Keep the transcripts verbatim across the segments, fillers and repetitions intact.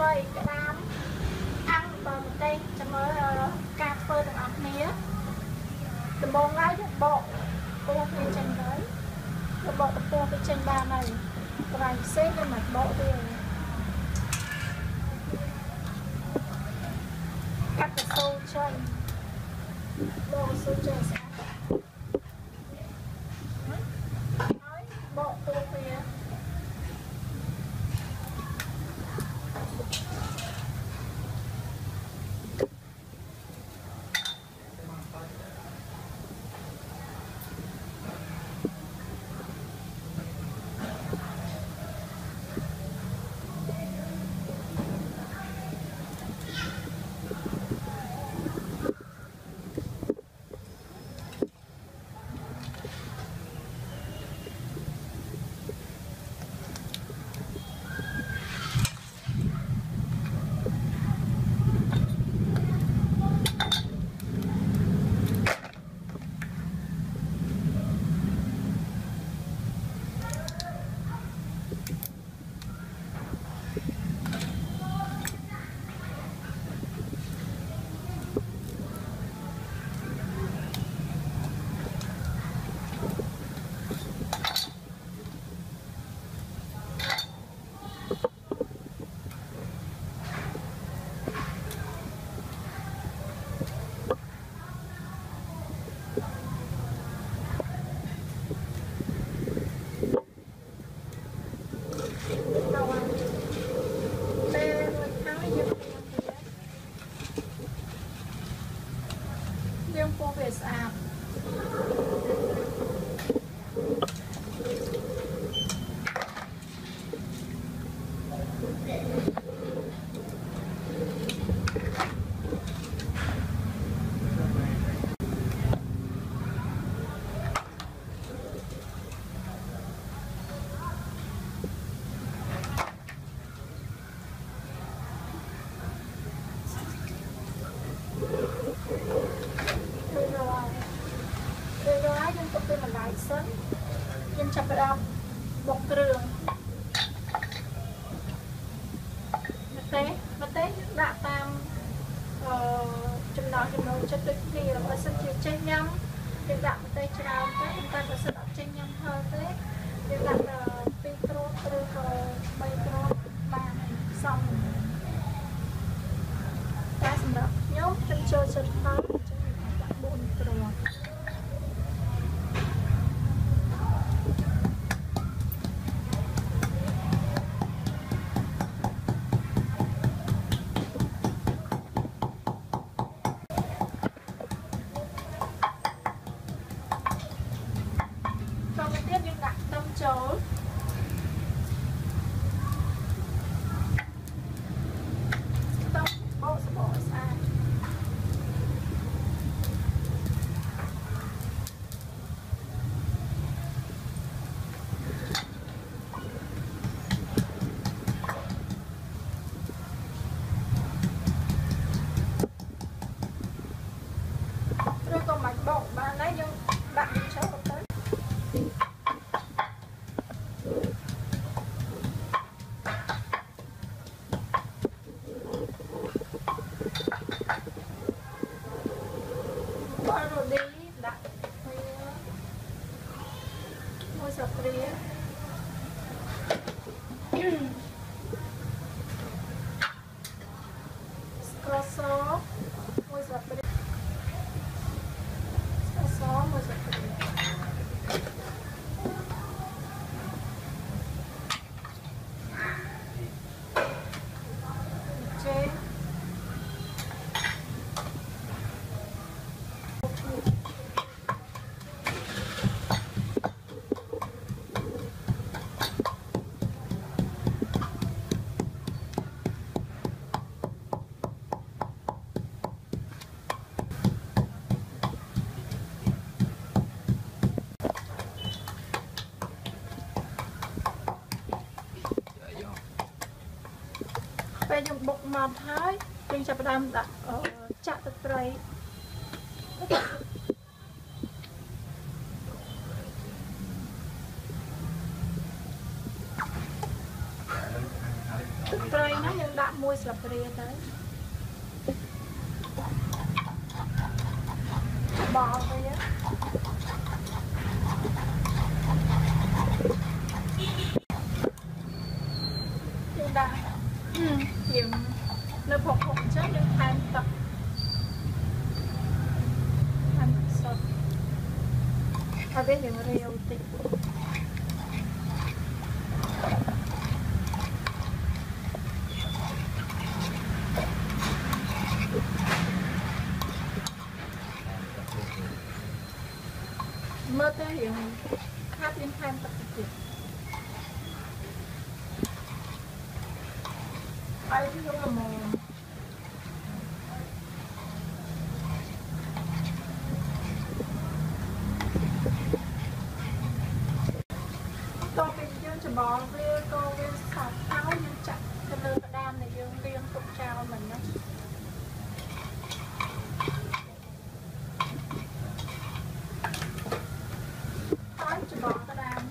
vây cái đám ăn bờ một đây cho mới cà phê được ăn mía từ bông gái được bộ cô phía trên đấy được bộ được cô phía trên ba này và xếp lên mặt bộ thì cắt cái sâu chân bộ sâu chân sẽ bộ cô phía riêng cô về sạp nhưng chập đam bột đường mất té mất té đã tam chấm nói chấm nói chất được thì ở sân chiều trên nhâm thì đã mất té chào thế chúng ta có sự đọc trên nhâm hơn thế thì đã là petro từ petro ba xong ta sẽ đọc nhớ chân chơi chân phá chân đã buồn rồi chấu tông bộ sẽ bỏ xa rồi còn mạch bộ bạn lấy nhưng bạn đi chấu một tới rồi đi đặt mua sập rìa có số mua sập rìa có số mua sập rìa trên bây giờ bột mọt thái trên chập đam đặt ở chợ tập tray Rồi nó nhưng đã mua sập rìa tới bò vậy á nhưng đã kiểm nó phục phục chất nhưng than tập than sập ở bên những rìa tịch mơ tới hiện hát liên than tập tịch ai cũng là mồ tôi bình dương chỉ bỏ về cô về sọc áo nhưng chặt cho nên cái đam này dương riêng tục trao mình đó nói chỉ bỏ cái đam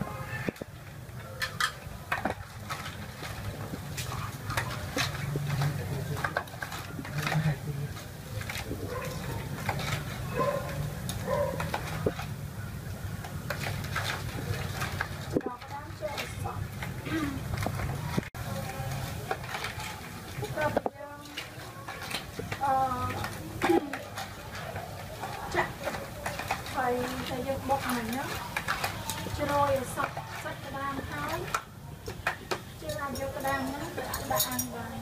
thầy thầy dùng bột mình đó chứ rồi sọc sạch cái đam tháo chứ làm vô cái đam nó để đã ăn vào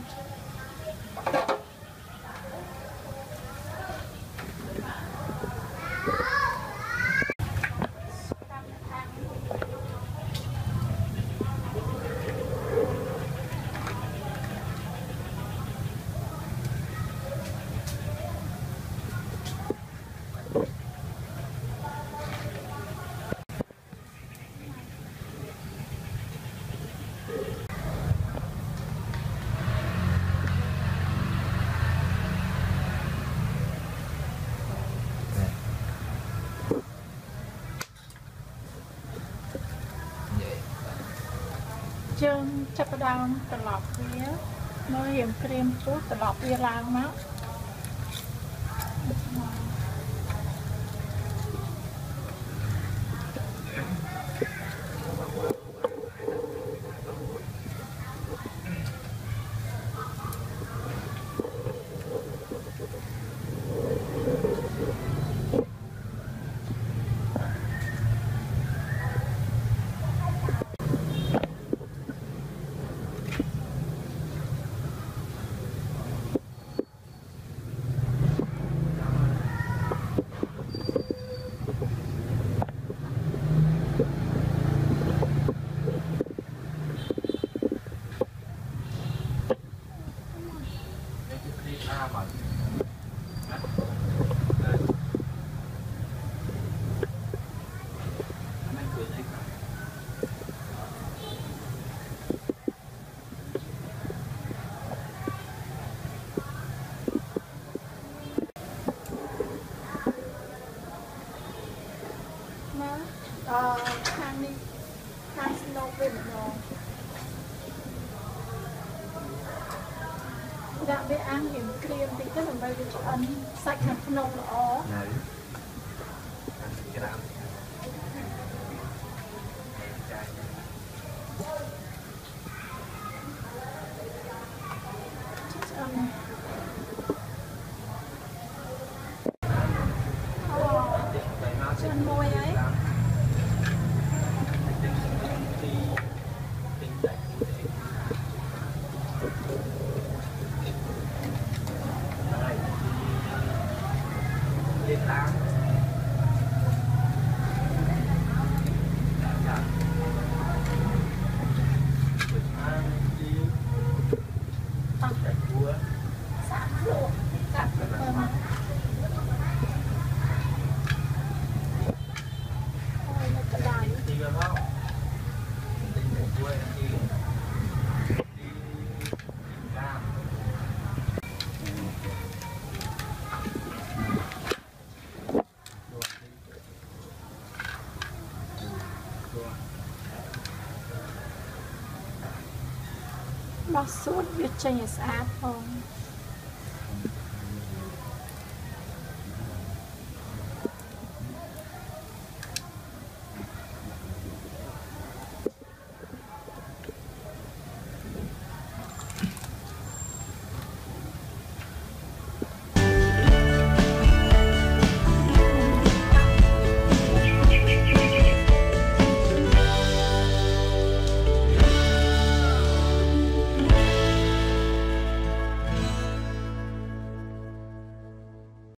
chân chắc đau từ lọc phía nó hiểm cream chút từ lọc phía lang máu ờ khang đi khang snow về một rồi đã biết ăn hiểm cream thì rất là bây giờ cho ăn sạch hạt snow là ó chân môi ấy liên lạc tăng cái cua sáng rồi cắt cái cơm ôi nó cái đài đi vào không đi một quê đi đi cam bó suốt biết chênh ở xã phong